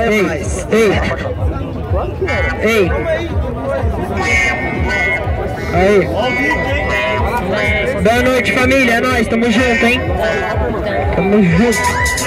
Ei, mais. Ei. Aí. Boa noite, família. É nóis, tamo junto, hein? Tamo junto.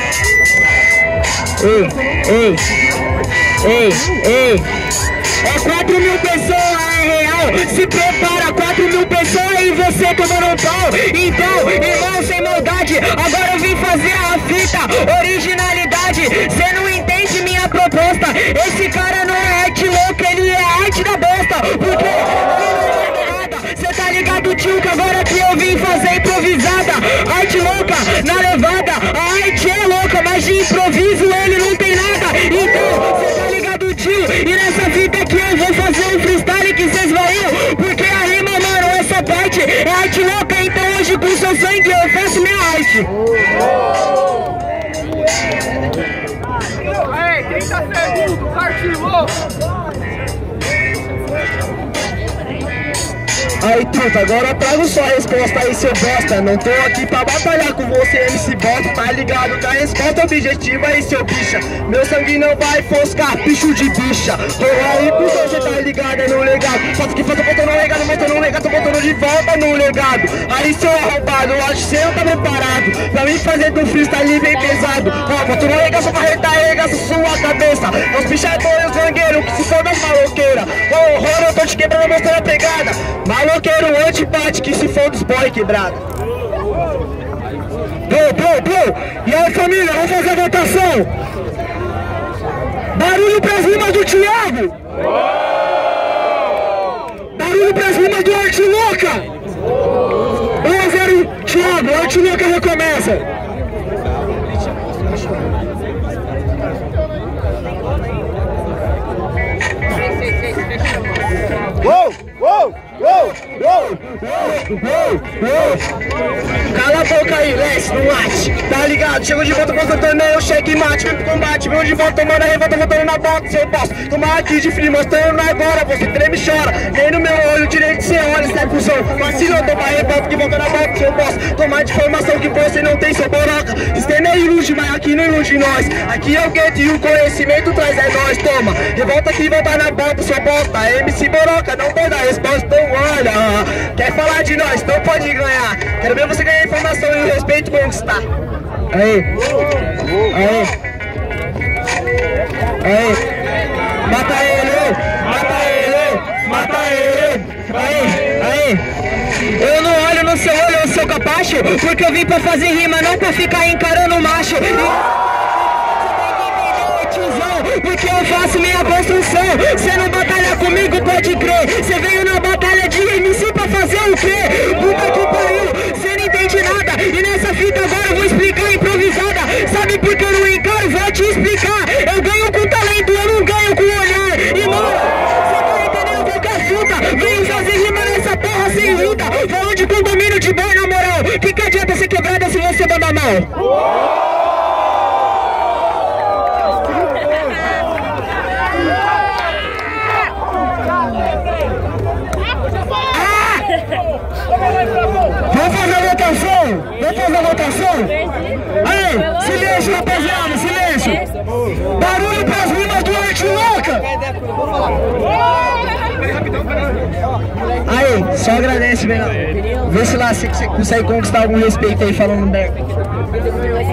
Ei. É 4.000 pessoas, é real. Se prepara, 4.000 pessoas e você tomando um pau. Então, irmão, sem maldade, agora eu vim fazer a fita. Originalidade, cê não entende minha proposta. Esse cara não é arte louca, ele é arte da bosta. Porque cê tá ligado, tio, que agora que eu vim fazer improvisada. Arte louca, na levada. A arte é louca, mas de improviso ele não tem nada. Então, cê tá ligado, tio, e nessa fita aqui eu vou fazer um freestyle que cês vão ir. Porque a rima, mano, essa parte é arte louca. Então hoje com seu sangue eu faço minha arte. Aí, 30 segundos, artilou! Aí, truta, agora eu trago sua resposta aí, seu bosta. Não tô aqui pra batalhar com você, MC Bota. Tá ligado da resposta objetiva aí, seu bicha. Meu sangue não vai foscar, bicho de bicha. Tô aí pro você, tá ligado, é no legado. Faço que falta, botando no legado, botando no legado, tô botando de volta no legado. Aí, seu arrombado, eu acho que você não tá preparado pra mim fazer do freestyle bem pesado. Ó, boto no legado, só pra regaça sua cabeça. Os bichadores zangueiros, que se for das maloqueiras. Ô, horror, eu tô te quebrando, mostrando a pegada. Maloqueiro antipate, que se for dos boy quebrado. E aí, família, vamos fazer a votação. Barulho pras rimas do Thiago. Barulho pras rimas do Arte Louca. 1-0 Thiago, Arte Louca recomeça. Cala a boca aí, Leste, no late. Tá ligado? Chego de volta pro torneio, checkmate. Vem pro combate, meu de volta, tomando a revolta, voltando na bota. Seu boss, tomar aqui de frio, mostrando agora. Você treme e chora, nem no meu olho direito cê olha. Sai pro som, vacilou, toma a revolta que volta na bota. Seu boss, tomar de formação que você não tem, seu boroca. Sistema é ilude, mas aqui não ilude nós. Aqui é o gueto e o conhecimento traz é nós. Toma, revolta que volta na bota, sua bosta. MC Boroca, não pode dar resposta, então olha. Quer falar de nós, então pode ganhar. Quero ver você ganhar informação e o respeito conquistar. Aí. Mata ele. Aí. Eu não olho no seu olho, seu capacho, porque eu vim pra fazer rima, não pra ficar encarando o macho. Porque eu faço minha construção. Cê não batalha comigo, pode crer. Cê veio na batalha de MC pra fazer o quê? Puta que pariu, cê não entende nada. E nessa fita agora eu vou explicar improvisada. Sabe por que eu não encaro? Vou te explicar. Eu ganho com talento, eu não ganho com olhar. E mano, cê tá entendendo qualquer fruta. Venho fazer rima nessa porra sem luta. Falando de condomínio de boi, na moral. Que adianta ser quebrada se você manda mal? Vamos fazer a votação? Aí, silêncio, rapaziada, silêncio. Barulho pras rimas do Arte Louca. Aí, só agradece, velho. Vê se lá você consegue conquistar algum respeito aí falando merda.